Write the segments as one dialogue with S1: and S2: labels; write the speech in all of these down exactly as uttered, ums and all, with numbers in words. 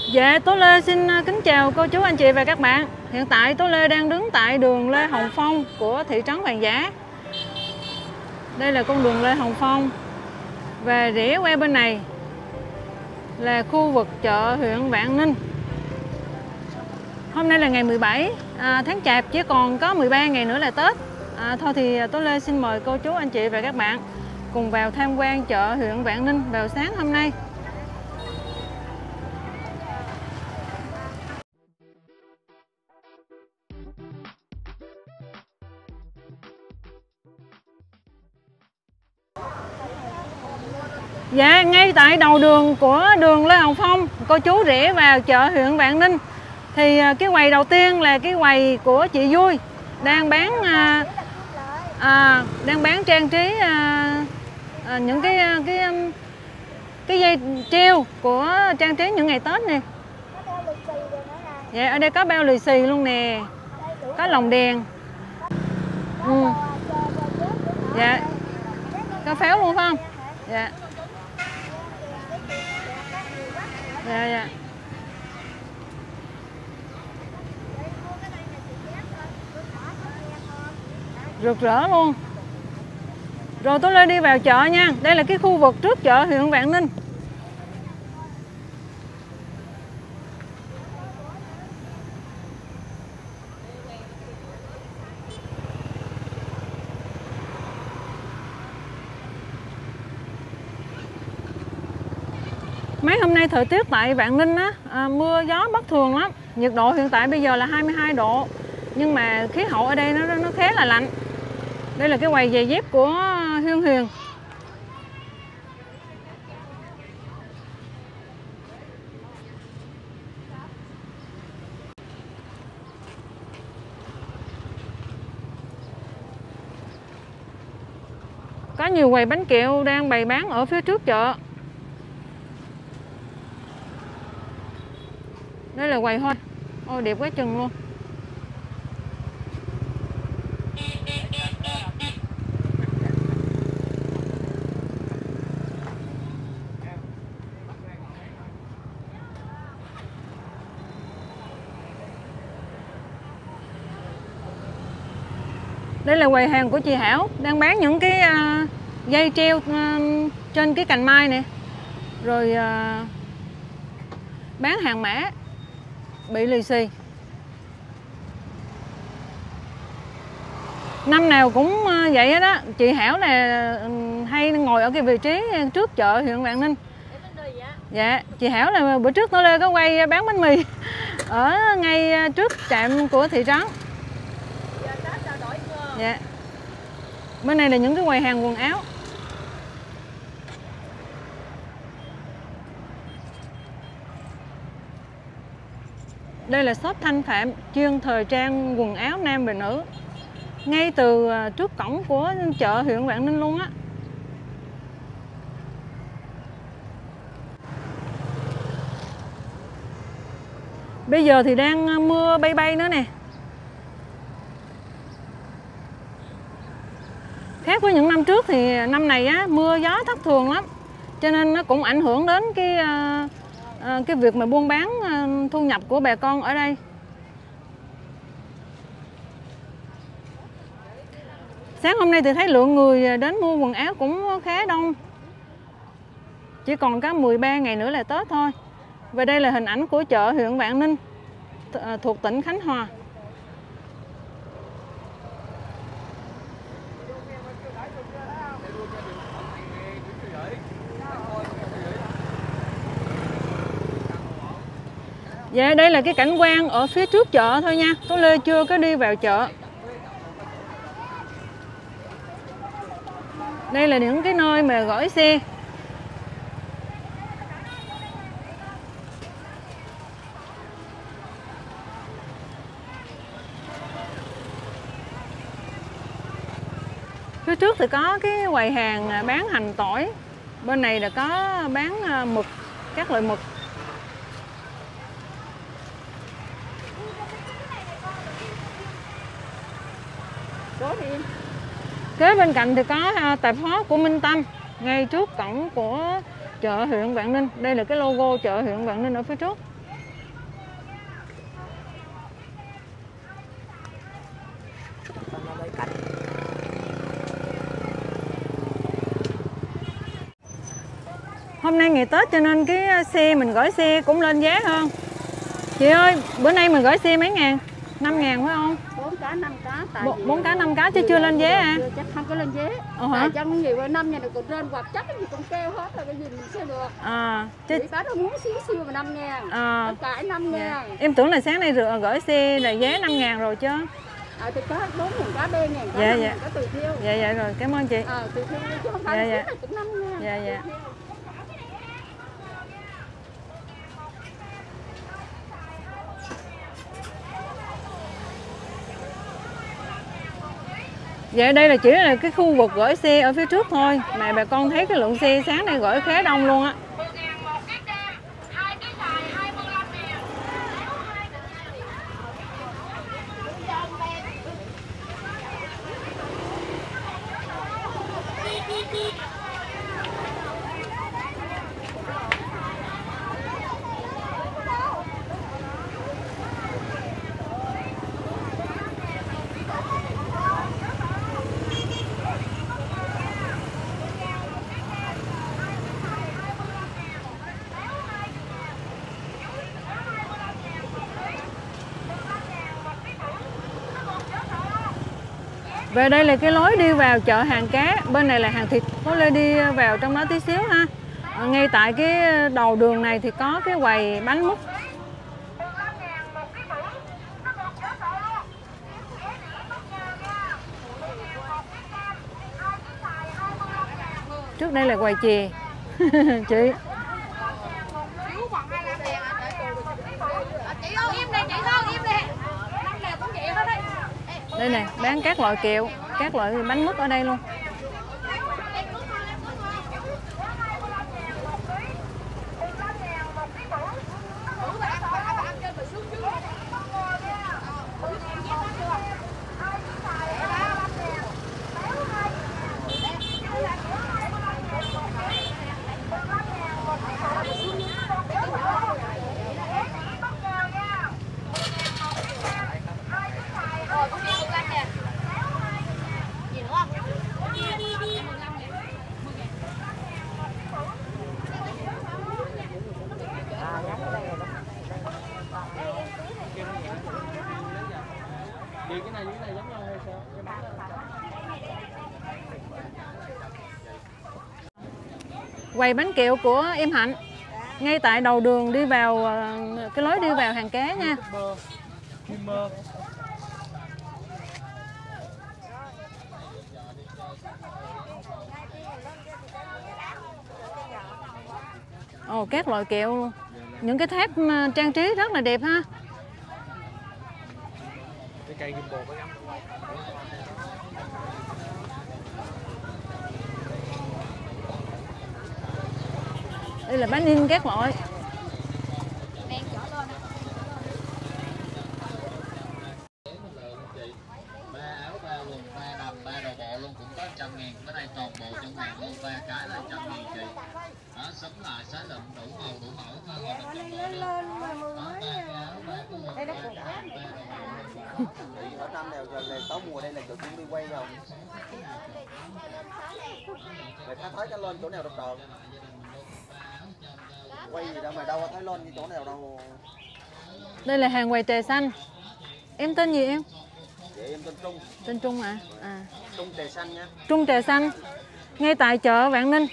S1: Dạ, Tố Lê xin kính chào cô chú anh chị và các bạn. Hiện tại Tố Lê đang đứng tại đường Lê Hồng Phong của thị trấn Vàng Giá. Đây là con đường Lê Hồng Phong. Và rẽ qua bên này là khu vực chợ huyện Vạn Ninh. Hôm nay là ngày mười bảy à, tháng Chạp, chỉ còn có mười ba ngày nữa là Tết. à, Thôi thì Tố Lê xin mời cô chú anh chị và các bạn cùng vào tham quan chợ huyện Vạn Ninh vào sáng hôm nay. Dạ, ngay tại đầu đường của đường Lê Hồng Phong, cô chú rẽ vào chợ huyện Vạn Ninh. Thì cái quầy đầu tiên là cái quầy của chị Vui, đang bán à, à, đang bán trang trí à, à, những cái cái cái dây treo của trang trí những ngày Tết nè. Dạ, ở đây có bao lì xì luôn nè, có lồng đèn. Ừ. Dạ, có pháo luôn phải không? Dạ. Dạ, dạ. Rực rỡ luôn. Rồi tôi lên đi vào chợ nha. Đây là cái khu vực trước chợ huyện Vạn Ninh. Mấy hôm nay thời tiết tại Vạn Ninh á, à, mưa gió bất thường lắm. Nhiệt độ hiện tại bây giờ là hai mươi hai độ. Nhưng mà khí hậu ở đây nó nó khá là lạnh. Đây là cái quầy giày dép của Hương Huyền. Có nhiều quầy bánh kẹo đang bày bán ở phía trước chợ. Đây là quầy hoa. Ôi đẹp quá chừng luôn. Đây là quầy hàng của chị Hảo, đang bán những cái uh, dây treo uh, trên cái cành mai nè. Rồi uh, bán hàng mã bị lì xì. Năm nào cũng vậy hết á. Chị Hảo là hay ngồi ở cái vị trí trước chợ huyện Vạn Ninh. Dạ, chị Hảo là bữa trước tôi lên có quay bán bánh mì ở ngay trước trạm của thị trấn. Dạ. Bên này là những cái quầy hàng quần áo. Đây là shop Thanh Phạm, chuyên thời trang quần áo nam và nữ. Ngay từ trước cổng của chợ huyện Vạn Ninh luôn á. Bây giờ thì đang mưa bay bay nữa nè. Khác với những năm trước thì năm này á, mưa gió thất thường lắm. Cho nên nó cũng ảnh hưởng đến cái cái việc mà buôn bán, thu nhập của bà con ở đây. Sáng hôm nay thì thấy lượng người đến mua quần áo cũng khá đông. Chỉ còn có mười ba ngày nữa là Tết thôi. Và đây là hình ảnh của chợ huyện Vạn Ninh thuộc tỉnh Khánh Hòa. Dạ, đây là cái cảnh quan ở phía trước chợ thôi nha. Tố Lê chưa có đi vào chợ. Đây là những cái nơi mà gửi xe. Phía trước thì có cái quầy hàng bán hành tỏi. Bên này là có bán mực, các loại mực. Kế bên cạnh thì có tạp hóa của Minh Tâm, ngay trước cổng của chợ huyện Vạn Ninh. Đây là cái logo chợ huyện Vạn Ninh ở phía trước. ngày Tết cho nên cái xe mình gửi xe cũng lên giá hơn. Chị ơi, bữa nay mình gửi xe mấy ngàn? năm ngàn phải không?
S2: bốn cá năm cá tại
S1: bốn cá năm cá chứ chưa lên giá à?
S2: Chưa, chắc không có lên giá.
S1: Ờ hả?
S2: Tại trong nhiều năm nhà này còn trên hoặc chắc cái gì cũng kêu hết rồi, cái gì mình sẽ được.
S1: À, chứ
S2: Chỉ cá nó muốn xíu xíu mà năm ngàn.
S1: À,
S2: cải năm ngàn.
S1: Dạ. Em tưởng là sáng nay gửi xe là giá năm ngàn rồi chứ.
S2: À thì có bốn ngàn cá, ba ngàn cá,
S1: dạ,
S2: năm
S1: dạ.
S2: ngàn cá tùy theo.
S1: Dạ dạ rồi, cảm ơn chị.
S2: À, tùy theo chứ không phải
S1: dạ,
S2: là
S1: dạ.
S2: cũng năm ngàn.
S1: Dạ dạ. Dạ đây là chỉ là cái khu vực gửi xe ở phía trước thôi. Mà bà con thấy cái lượng xe sáng nay gửi khá đông luôn á. Và đây là cái lối đi vào chợ hàng cá, bên này là hàng thịt, có lẽ đi vào trong đó tí xíu ha. À, ngay tại cái đầu đường này thì có cái quầy bánh mứt. Trước đây là quầy chè. Chị. Đây nè, bán các loại kẹo, các loại bánh mứt ở đây luôn. Quầy bánh kẹo của em Hạnh ngay tại đầu đường đi vào cái lối đi vào hàng cá nha. Ồ, các loại kẹo luôn. Những cái tháp trang trí rất là đẹp ha. Đây là bánh in các loại.
S3: Ba áo, ba quần, ba đầm, ba đồ bộ luôn cũng có trăm ngàn. Cái này toàn bộ trong hàng luôn, ba cái là trăm ngàn chị. Đó, sắm lại, sái lụm đủ màu, đủ mẫu.
S4: Ở năm nào giờ này có mùa đây là chỗ cũng đi quay không? Mày thấy thấy cái lên chỗ nào độc đòn? Quay gì đâu mà đâu có thấy lên như chỗ nào đâu.
S1: Đây là hàng quầy trà xanh. Em tên gì em?
S4: Dạ em tên Trung.
S1: Tên Trung à? À.
S4: Trung trà xanh nha.
S1: Trung trà xanh. Ngay tại chợ Vạn Ninh.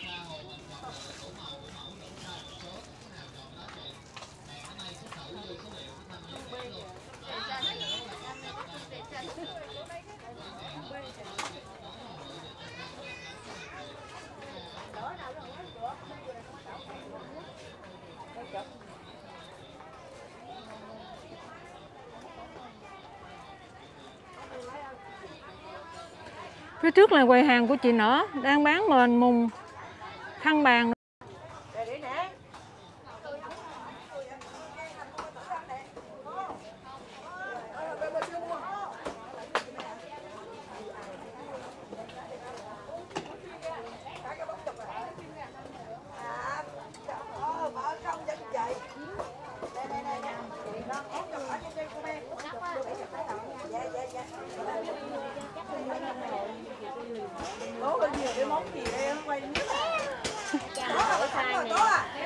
S1: Phía trước là quầy hàng của chị Nở đang bán mền mùng, khăn bàn.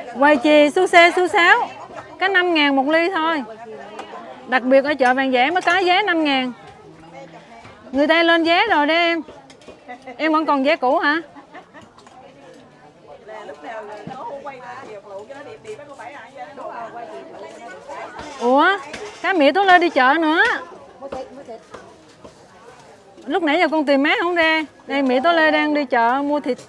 S1: Quầy chì su xê su sáo có năm ngàn một ly thôi. Đặc biệt ở chợ Vàng Dẻ mới có giá năm ngàn. Người ta lên giá rồi đấy em. Em vẫn còn giá cũ hả? Ủa, cá Mỹ Tú Lê đi chợ nữa. Lúc nãy giờ con tìm má không ra. Đây Mỹ Tú Lê đang đi chợ mua thịt.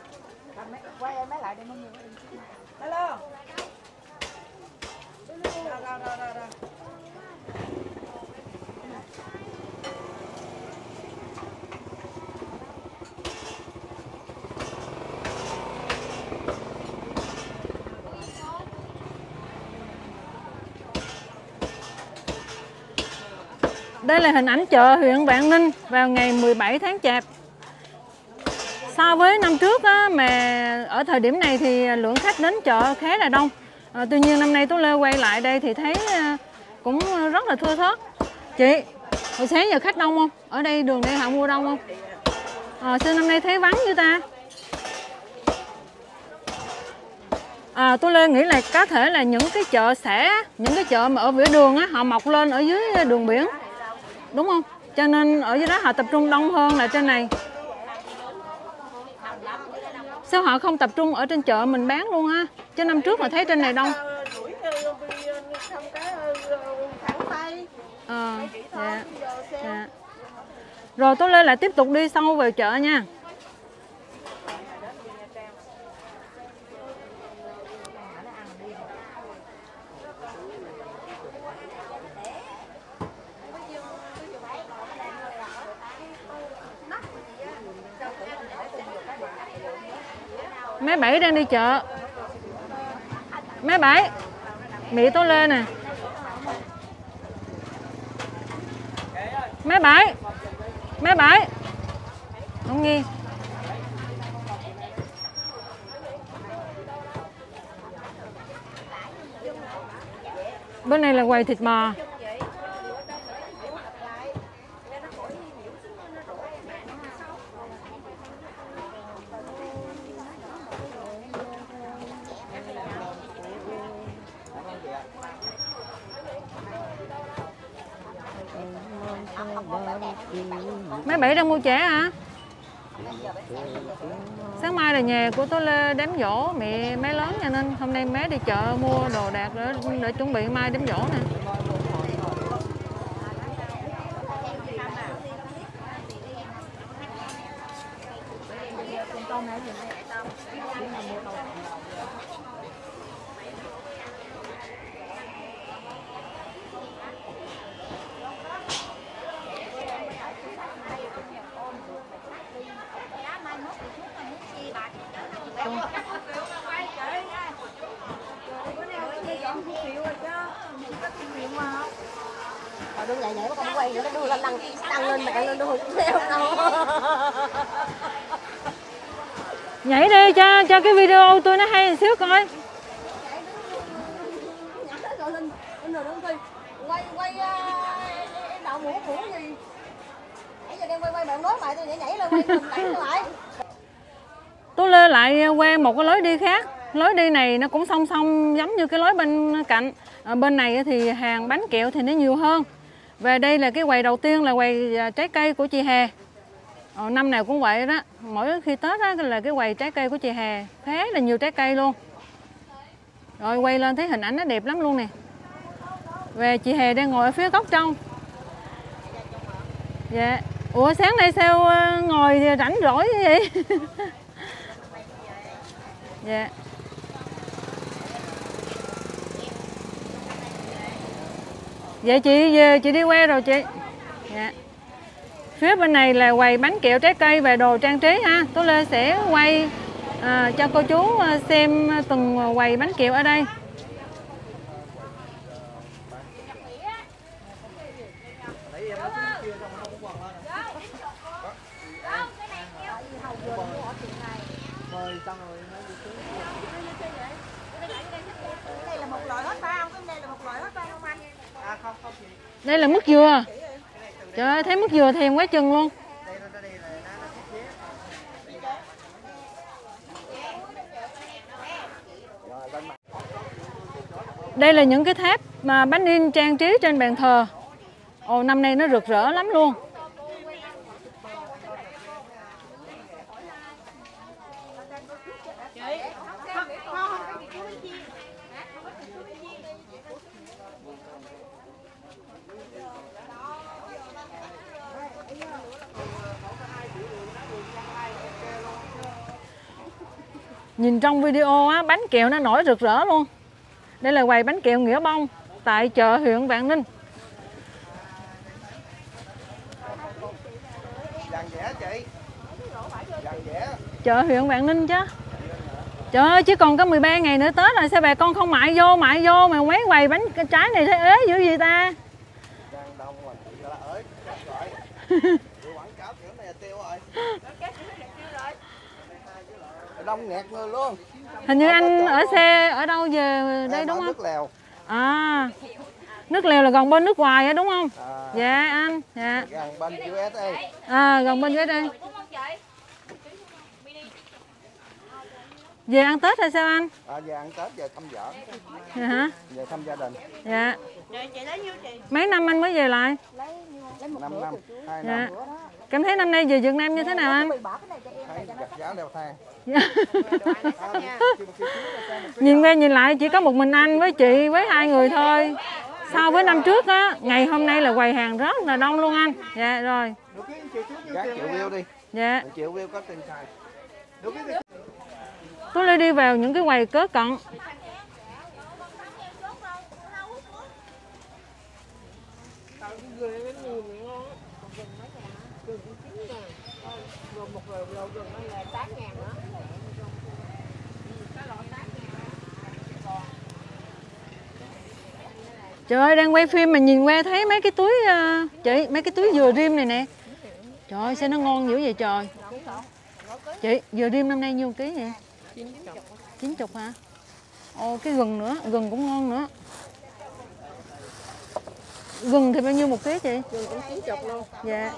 S1: Đây là hình ảnh chợ huyện Vạn Ninh vào ngày mười bảy tháng Chạp. So với năm trước á, mà ở thời điểm này thì lượng khách đến chợ khá là đông. À, tuy nhiên năm nay Tú Lê quay lại đây thì thấy cũng rất là thưa thớt. Chị, hồi sáng giờ khách đông không? Ở đây đường đây họ mua đông không? À, sao năm nay thấy vắng như ta? À, Tú Lê nghĩ là có thể là những cái chợ xã, những cái chợ mà ở vỉa đường á, họ mọc lên ở dưới đường biển. Đúng không? Cho nên ở dưới đó họ tập trung đông hơn là trên này. Sao họ không tập trung ở trên chợ mình bán luôn ha? Chứ năm trước mà thấy trên này đông. À, dạ, dạ. Rồi Tú Lê lại tiếp tục đi sâu vào chợ nha. Mấy Bảy đang đi chợ. Mấy Bảy, Mỹ Tú Lê nè. Mấy Bảy, Mấy Bảy. Không nghe. Bên này là quầy thịt bò. Mấy Bảy đang mua chả hả? Sáng mai là nhà của Tú Lê đám giỗ mẹ mấy lớn cho nên hôm nay má đi chợ mua đồ đạc để, để chuẩn bị mai đám giỗ nè.
S5: Rồi đưa nhảy nhảy con quay nữa, nó đưa lên tăng, tăng lên mẹ lên đưa theo đâu.
S1: Nhảy đi cho cho cái video tôi nó hay một xíu coi.
S5: Quay quay đậu mũ mũ gì? Nãy giờ đang quay quay bạn nói lại tôi nhảy nhảy lên quay mình đẩy lại.
S1: Tú Lê lại qua một cái lối đi khác. Lối đi này nó cũng song song giống như cái lối bên cạnh. Ở bên này thì hàng bánh kẹo thì nó nhiều hơn. Và đây là cái quầy đầu tiên là quầy trái cây của chị Hà. Ờ, năm nào cũng vậy đó. Mỗi khi Tết đó là cái quầy trái cây của chị Hà. Khá là nhiều trái cây luôn. Rồi quay lên thấy hình ảnh nó đẹp lắm luôn nè. Và chị Hà đang ngồi ở phía góc trong. Dạ. Ủa sáng nay sao ngồi rảnh rỗi như vậy? Dạ. Vậy chị chị đi qua rồi chị. Dạ. Phía bên này là quầy bánh kẹo trái cây và đồ trang trí ha. Tú Lê sẽ quay à, cho cô chú xem từng quầy bánh kẹo ở đây.
S5: Đây là một loại hết ba không? Đây là một loại hết ba không anh? À không không chị.
S1: Đây là mứt dừa. Trời ơi thấy mứt dừa thèm quá chừng luôn. Đây là những cái tháp mà bánh in trang trí trên bàn thờ. Ồ, năm nay nó rực rỡ lắm luôn. Nhìn trong video á, bánh kẹo nó nổi rực rỡ luôn. Đây là quầy bánh kẹo Nghĩa Bông tại chợ huyện Vạn Ninh.
S4: Vàng dẻ chị. Vàng dẻ.
S1: Chợ huyện Vạn Ninh chứ. Trời ơi, chỉ còn có mười ba ngày nữa Tết rồi, sao bà con không mại vô, mại vô mà mấy quầy bánh trái này thấy ế dữ gì ta?
S4: Đang đông rồi, chị là ới, chết rồi. Tôi quảng cáo kiểu này là tiêu rồi. Đông nghẹt người luôn.
S1: Hình như anh ở xe ở đâu về đây đúng không?
S4: Nước lèo.
S1: À, nước lèo là gần bên nước ngoài á đúng không?
S4: À,
S1: Dạ anh, dạ.
S4: gần bên u ét a.
S1: À, gần bên dưới đây. Về ăn Tết hay sao anh?
S4: À, về ăn Tết, về thăm vợ.
S1: Dạ hả?
S4: Về thăm gia đình.
S1: Dạ. Mấy năm anh mới về lại?
S4: năm năm, hai
S1: Dạ.
S4: năm.
S1: Cảm thấy năm nay về Việt Nam như thế nào anh?
S4: Thấy gặt giá leo thang.
S1: Nhìn qua nhìn lại chỉ có một mình anh với chị với hai người thôi. So với năm trước á, ngày hôm nay là quầy hàng rất là đông luôn anh. Dạ rồi.
S4: Gắn triệu view đi.
S1: Dạ.
S4: Triệu view có tiền xài.
S1: Tôi lại đi vào những cái quầy cớ cận. Trời ơi, đang quay phim mà nhìn qua thấy mấy cái túi uh, chị, mấy cái túi dừa rim này nè. Trời ơi, sao nó ngon dữ vậy trời. Chị, dừa rim năm nay nhiêu ký vậy? chín mươi hả? Ồ, cái gừng nữa, gừng cũng ngon nữa. Gừng thì bao nhiêu một ký chị?
S2: Gừng cũng chín mươi luôn.
S1: Dạ.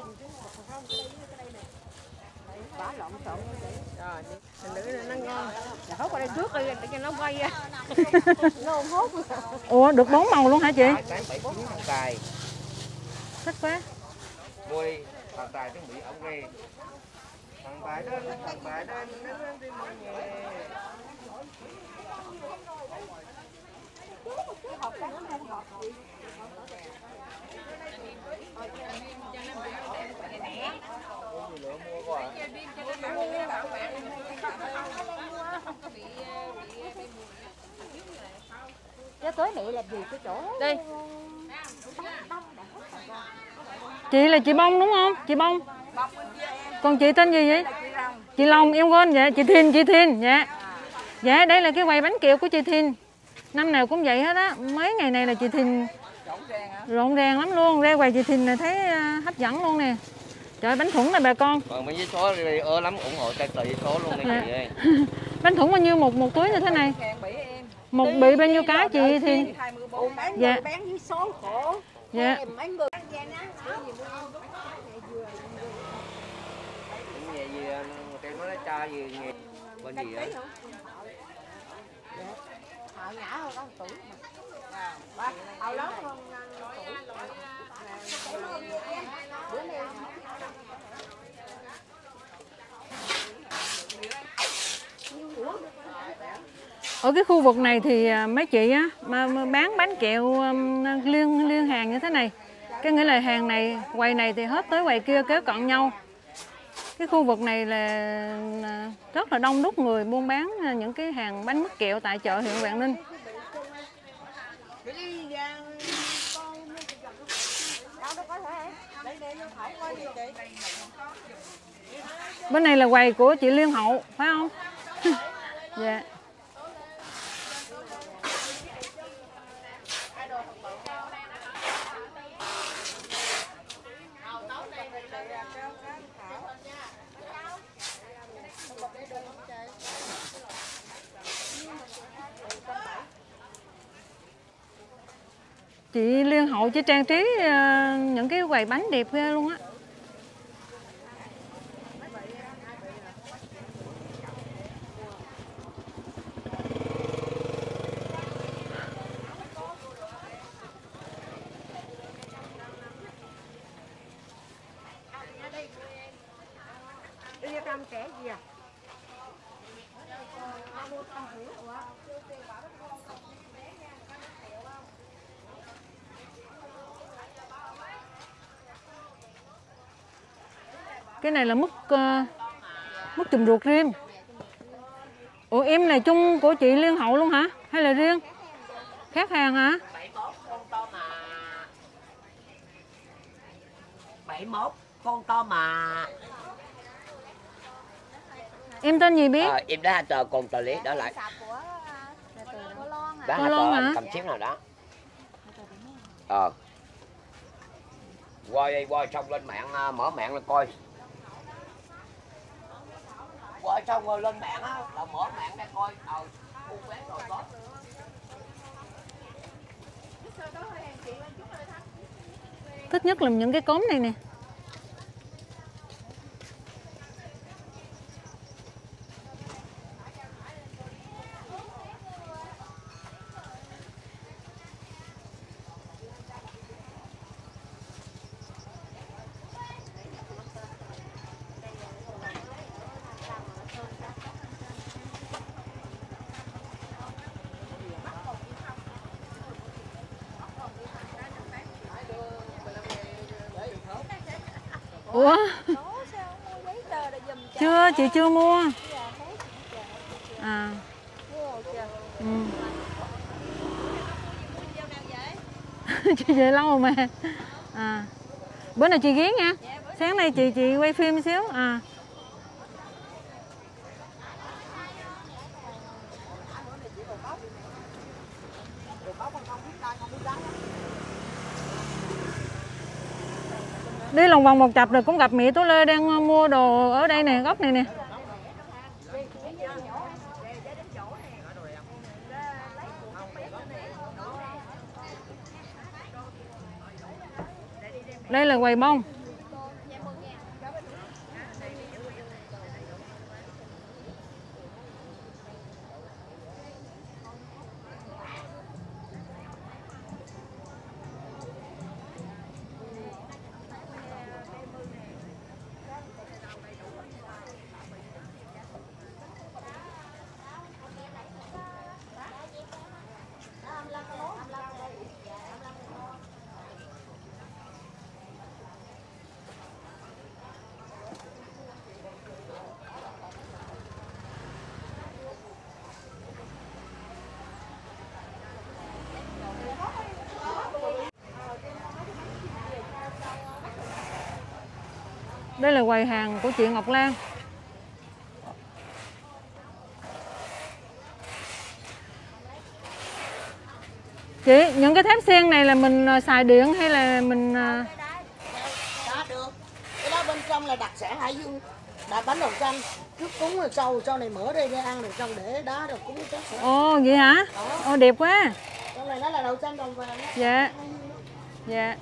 S2: Bả lộn xộn rồi, mình nữ nó ngon. Dạ hốt qua đây trước đi để cho nó quay ra. Nó ôm hốt.
S1: Ủa, được bốn màu luôn hả chị?
S4: Sáng bảy chín thằng Tài.
S1: Thích quá.
S4: Mua đi, thằng Tài chuẩn bị ống nghe. Thằng Tài đến, thằng Tài đến, đến đi mọi người.
S5: Cái tối mẹ làm gì cái chỗ
S2: Đi.
S1: Chị là chị Bông đúng không? Chị Bông. Còn chị tên gì vậy? Chị Long, em quên dạ, chị Thiên, chị Thiên, dạ. Dạ, đây là cái quầy bánh kẹo của chị Thiên. Năm nào cũng vậy hết á, mấy ngày này là chị Thiên rộn ràng lắm luôn, ra quầy chị Thiên này thấy uh, hấp dẫn luôn nè. Trời ơi, bánh thủng này bà con.
S6: Còn mấy vé số đi ơ lắm, ủng hộ cho tờ vé số luôn đi chị ơi.
S1: Bánh thủng bao nhiêu một một túi như thế này? Một bị bao nhiêu cái chị Thiên? Dạ.
S5: bán với số khổ.
S1: Dạ.
S5: Mấy người
S6: Về gì em nói cho gì nghề bên gì á.
S5: họ nhỏ hơn có một tuổi mà. Họ lớn hơn tuổi.
S1: Ở cái khu vực này thì mấy chị á mà, mà bán bánh kẹo um, liên liên hàng như thế này. Cái nghĩa là hàng này, quầy này thì hết tới quầy kia kéo cận nhau. Cái khu vực này là rất là đông đúc người buôn bán những cái hàng bánh mứt kẹo tại chợ huyện Vạn Ninh. Bên này là quầy của chị Liên Hậu, phải không? Dạ. Chị Liên Hậu chỉ trang trí uh, những cái quầy bánh đẹp ghê luôn á.
S2: trăm trẻ gì à?
S1: Cái này là mứt uh, mứt chùm ruột riêng. Ủa em này chung của chị Liên Hậu luôn hả? Hay là riêng? Khác hàng hả?
S6: bảy mốt con to mà. bảy mốt con to mà.
S1: Em tên gì biết?
S6: Ờ, em đã hai tờ còn tờ lý đó lại. Đó hai
S1: Lon
S6: tờ
S1: hả?
S6: cầm xíu nào đó. Ờ. Quay quay xong lên mạng, mở mạng lên coi. Quay xong rồi lên mạng á, là mở mạng ra coi. Ờ, buôn vé rồi có.
S1: Thích nhất là những cái cốm này nè. Ủa? Chưa, chị chưa mua. À. Ừ. Chị về lâu rồi mà. À. Bữa nào chị ghé nha. Sáng nay chị chị quay phim xíu. À. Đi lòng vòng một chập rồi cũng gặp Mỹ Tố Lê đang mua đồ ở đây nè, góc này nè. Đây là quầy bông. Đây là quầy hàng của chị Ngọc Lan. Chị, những cái thép sen này là mình xài điện hay là mình...
S5: Đó được. Cái đó bên trong là đặc sản Hải Dương. Đã bánh đậu xanh. Trước cúng rồi sau sau này mở đây để ăn rồi xong để đó rồi cúng trước.
S1: Ồ, vậy hả? Ồ, đẹp quá.
S5: Trong này nó là đậu xanh đồng vàng.
S1: Dạ. Dạ.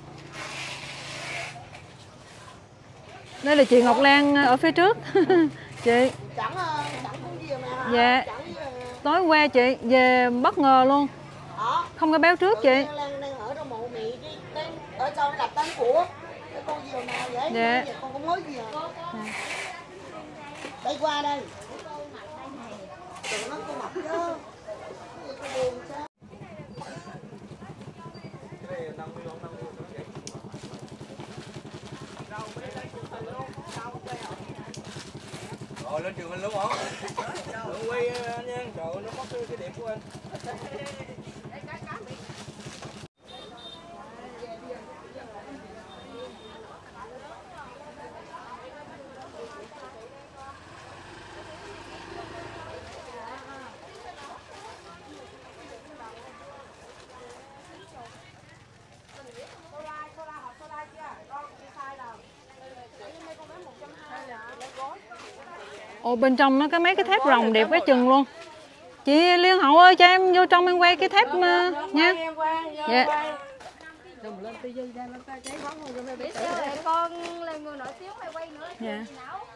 S1: Đây là chị Ngọc Lan ở phía trước. Chị.
S5: Chẳng chẳng cũng gì mà.
S1: Dạ. Tối qua chị về bất ngờ luôn.
S5: Đó.
S1: Không có báo trước chị.
S5: Lan đang ở trong mộ mị cái ở sau đặt tên của cái con diều nào vậy?
S1: Dạ.
S5: Con cũng mới gì à? Đây qua đây. Đừng nói con mập chứ. Con buồn sao?
S4: Rồi lên trường anh luôn hả? Đừng quay nha, trời nó mất cái điểm của anh.
S1: Ồ, bên trong nó có mấy cái thép rồng đẹp quá chừng luôn. Chị Liên Hậu ơi, cho em vô trong em quay cái thép uh, nha. Dạ.
S5: Con làm người nổi tiếng mày quay nữa.
S1: Dạ.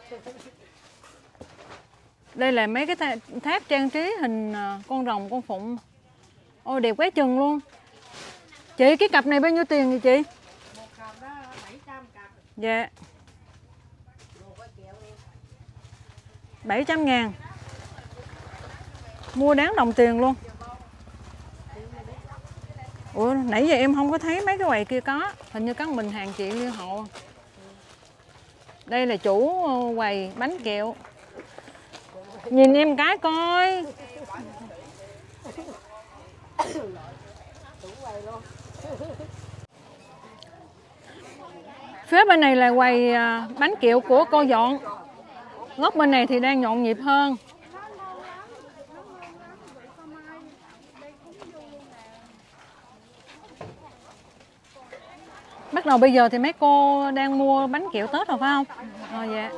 S1: Đây là mấy cái thép trang trí hình con rồng, con phụng. Ồ, đẹp quá chừng luôn. Chị, cái cặp này bao nhiêu tiền vậy chị?
S2: Một cặp đó bảy trăm cặp.
S1: Dạ. bảy trăm ngàn. Mua đáng đồng tiền luôn. Ủa nãy giờ em không có thấy mấy cái quầy kia có. Hình như các mình hàng chị Liên Hộ. Đây là chủ quầy bánh kẹo. Nhìn em cái coi. Phía bên này là quầy bánh kẹo của cô Dọn. Góc bên này thì đang nhộn nhịp hơn. Bắt đầu bây giờ thì mấy cô đang mua bánh kẹo Tết rồi phải không? Ờ dạ.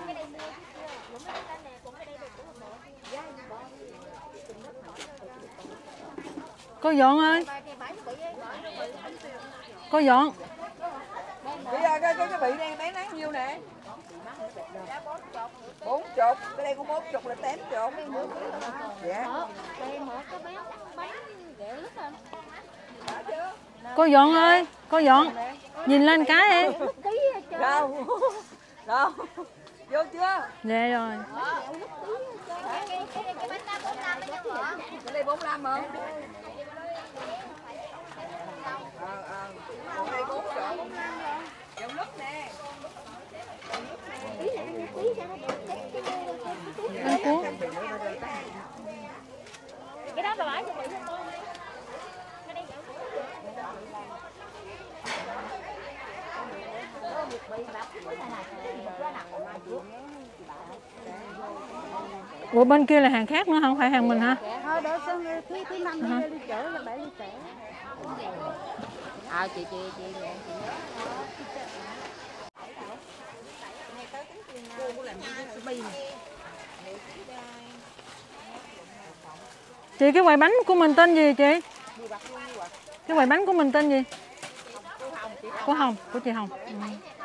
S1: Cô Dọn ơi. Cô Dọn.
S2: Bây giờ cái, cái, cái bị này bán đáng nhiêu nè? bốn chục, cái đây có bốn chục là tám chục. Dạ.
S1: Cô Dọn ơi, cô Dọn. Nhìn lên cái em.
S2: Đâu? Đâu? Vô chưa?
S1: Dạ rồi.
S2: Cái đây bốn mươi lăm hả? Ờ ờ. Cái đây bốn chục. Dòng nước nè.
S1: Anh Cuốn.
S7: Cái đó bà bãi cho chị.
S1: Ủa bên kia là hàng khác nữa không phải hàng mình hả?
S7: Thôi đỡ xong thứ thứ năm đi chở cho bảy đi chở. À chị chị chị
S1: Chị cái quầy bánh của mình tên gì chị? Cái quầy bánh của mình tên gì? Của Hồng, của chị Hồng. Ừ.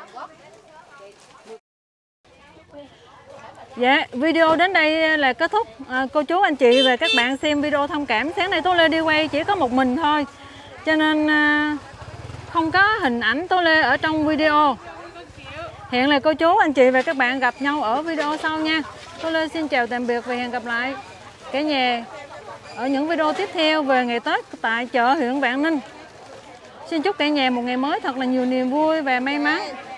S1: Dạ, video đến đây là kết thúc. À, cô chú anh chị và các bạn xem video thông cảm. Sáng nay Tố Lê đi quay chỉ có một mình thôi, cho nên à, không có hình ảnh Tố Lê ở trong video. Hẹn là cô chú anh chị và các bạn gặp nhau ở video sau nha. Tố Lê xin chào tạm biệt và hẹn gặp lại cả nhà ở những video tiếp theo về ngày Tết tại chợ huyện Vạn Ninh. Xin chúc cả nhà một ngày mới thật là nhiều niềm vui và may mắn.